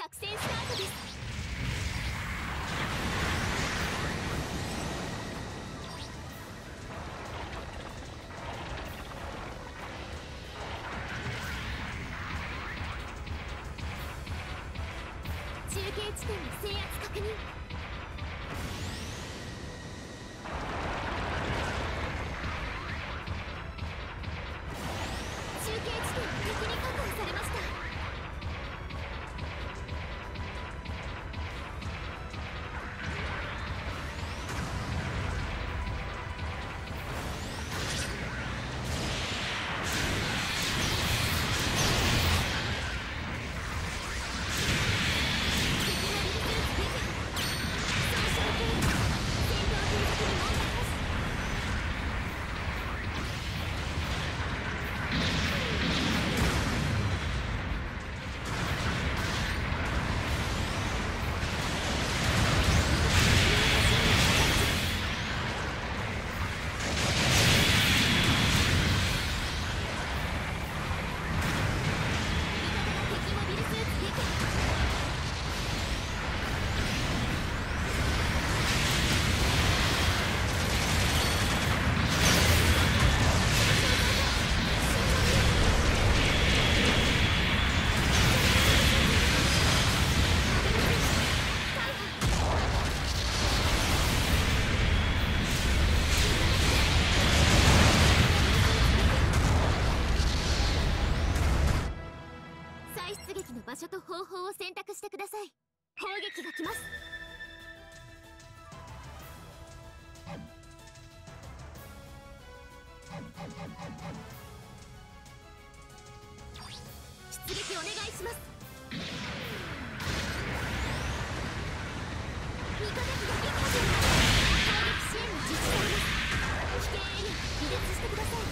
作戦スタートです。中継地点の制圧確認。中継地点が敵に確保されました。出撃の場所と方法を選択してください。砲撃が来ます。出撃お願いします。味方機が撃破されます。砲撃支援を実施されます。危険エリア離脱してください。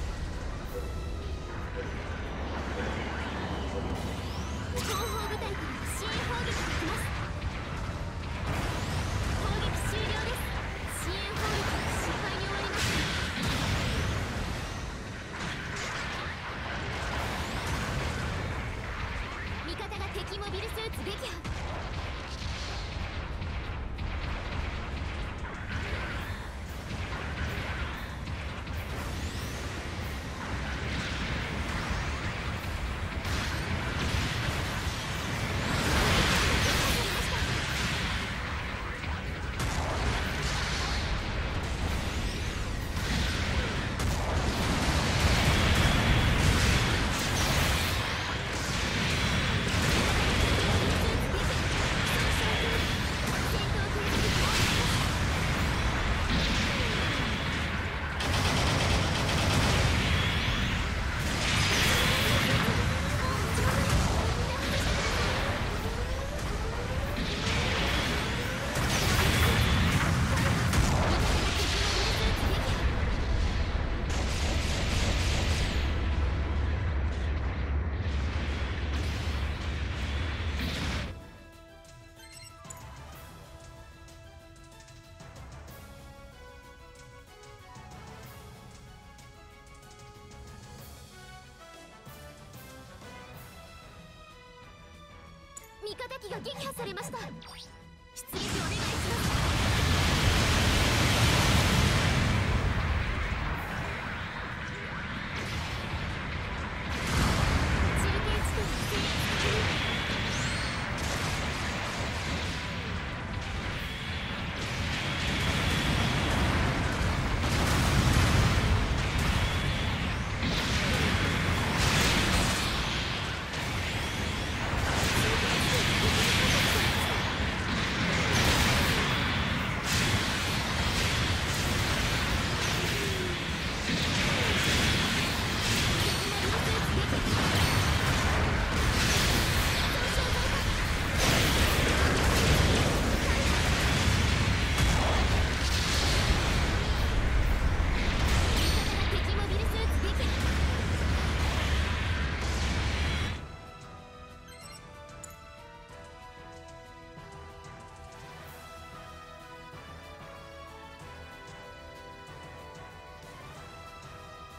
後方部隊から支援砲撃が来ます。砲撃終了です。支援砲撃は失敗に終わりました。味方が敵モビルスーツ撃破。味方機が撃破されました。出撃お願いします。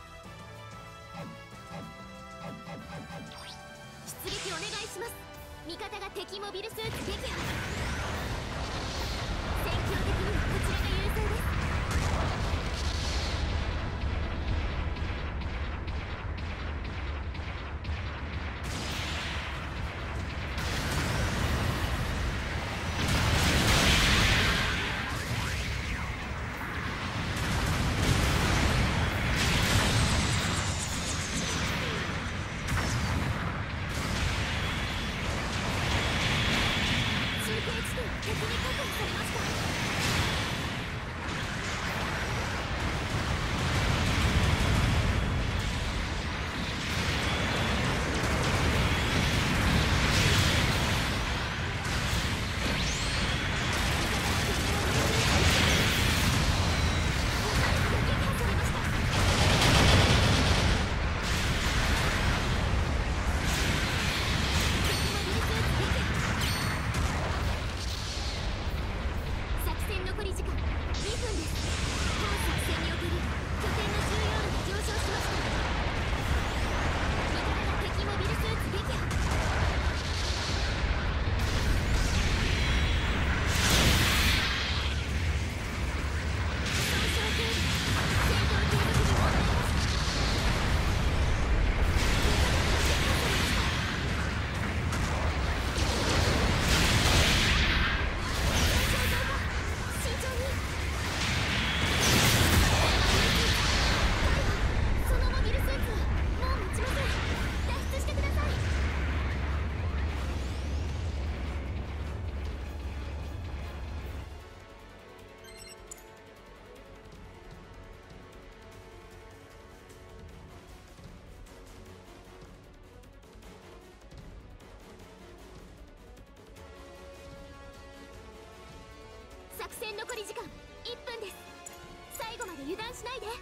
出撃お願いします。味味方が敵モビルスーツ撃破。戦況的にはこちらが優勢です。作戦残り時間1分です。最後まで油断しないで。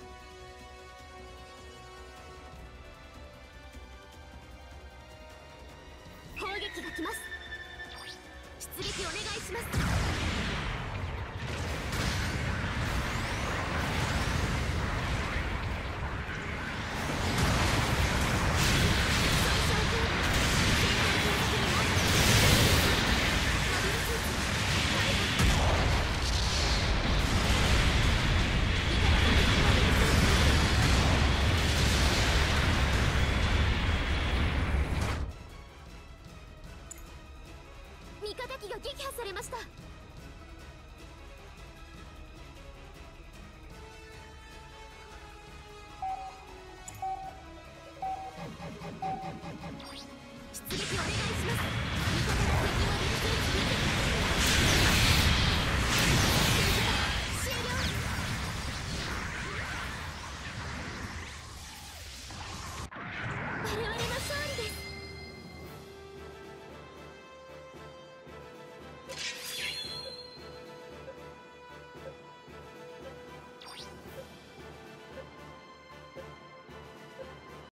攻撃が来ます。出撃お願いします。味方機が撃破されました。